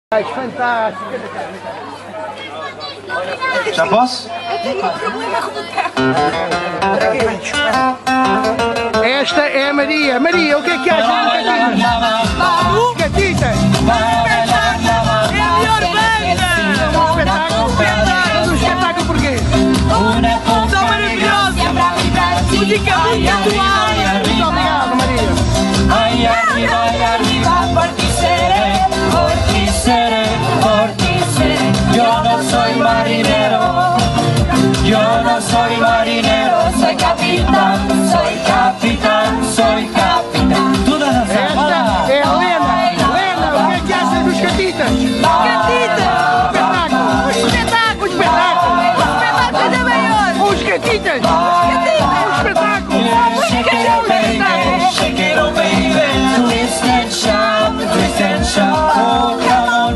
Fantástico! Já posso? Esta é a Maria. Maria, o que é que achas do Catitas? Catitas! É a melhor banda! Um espetáculo porquê? São maravilhosos! Música muito atual! Muito obrigado, Maria! Ay, arriba, por ti seré, por ti seré, por ti seré. Yo no soy marinero, yo no soy marinero, soy capitán, soy capitán, soy capitán. Todas as esta é a Lena. Lena, o que é que achas dos Catitas? Catitas! Espetáculo! Espetáculo! Espetáculo ainda maior! Os Catitas! Um espetáculo! Shake it, oh baby, twist and shout, oh come on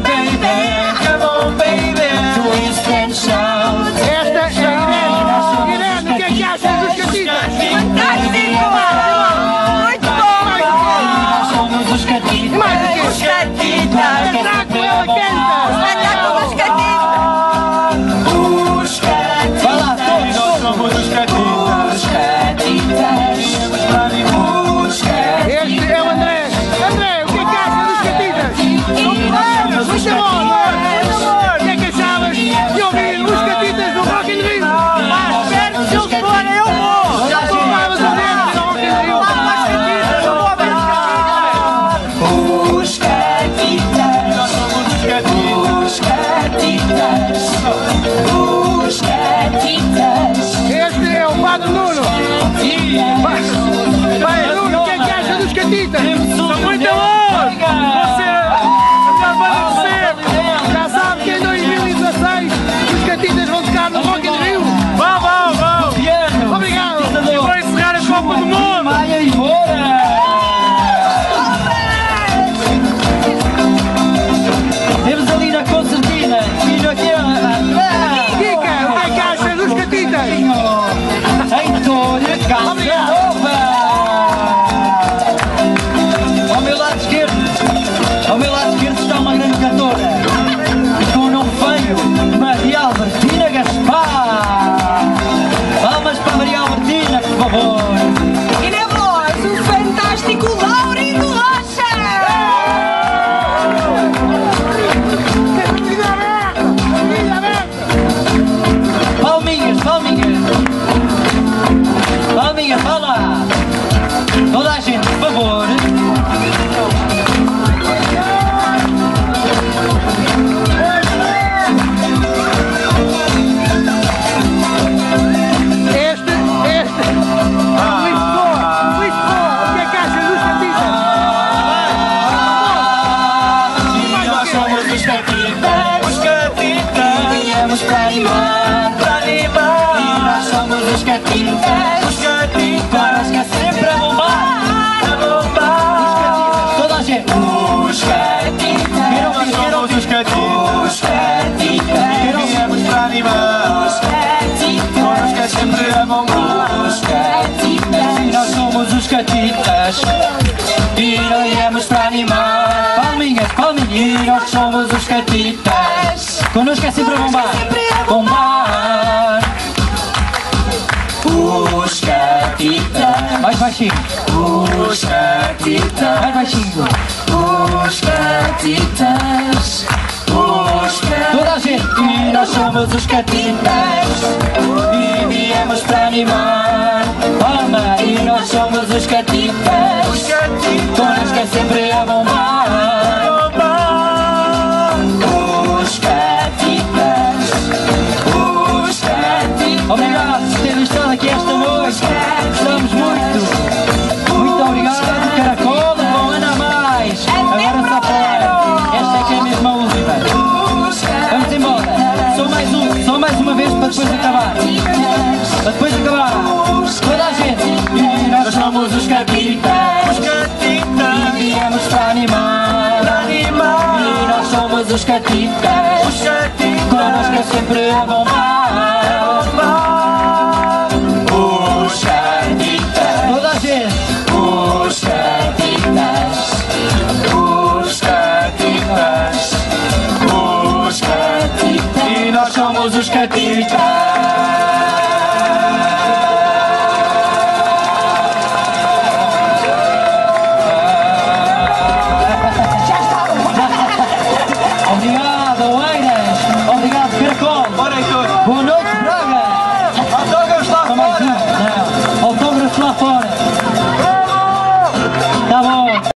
baby, twist and shout. Esta é a Irene. Irene, o que é que achas dos Catitas? Fantástico! Muito bom! Somos os Catitas. Mais o quê? Os Catitas. Espetáculo, ela canta! Espetáculo dos Catitas. Os Catitas. Vai lá, todos. Nós somos os Catitas. Os Catitas. Este é o André. André, o que é que achas dos Catitas? Muito bom, amor! O que é que achavas de ouvir os Catitas no Rock in Rio? Mais perto, se eles forem, eu vou! Já estou mais a ver no Rock in Rio! Eu vou ver os Catitas. Nós somos os Catitas. Os Catitas. Este é o Padre Nuno. Padre Nuno, o que é que acha dos Catitas? São muito bons! Você é a melhor banda de sempre! Já sabe que em 2016 os Catitas vão tocar no Rock in Rio. Vão! Obrigado! E vão encerrar a Copa do Mundo! Vai embora! Temos ali na concertina, filho aquela. Kika, o que é que acha dos Catitas? Em toda a casa nova! Ao meu lado esquerdo está uma grande cantora, com o nome feio, Maria Albertina Gaspar! Palmas para Maria Albertina, por favor! E na voz, o fantástico Laurindo Rocha! Palminhas! Palminhas, vá lá! Toda a gente, por favor! Lisboa, o que é que achas dos Catitas? E nós somos os Catitas, viemos para animar, E nós somos os Catitas, para os que é sempre a bombar, Toda a gente, os Catitas, quero ouvir os Catitas, viemos para animar, para os que é sempre a bombar, E nós somos os Catitas, e nós viemos para animar. Palminhas, e nós somos os Catitas. Connosco é sempre a bombar. Os Catitas. Mais baixinho. Os Catitas. Mais baixinho. Os Catitas. Toda a gente. E nós somos os Catitas. E viemos para animar. Palma, e nós somos os Catitas. Connosco é sempre a bombar. Os Catitas. Obrigado por terem estado aqui esta noite. Gostamos muito obrigado. Caracol, bom ano a mais. Agora só fora. Esta é que é mesmo a última. Vamos embora. Só mais uma vez para depois acabar. Toda a gente. E nós somos os Catitas. E viemos para animar. E nós somos os Catitas. Connosco é sempre a bombar. Os Catitas. Toda a gente. Os Catitas. somos os Catitas.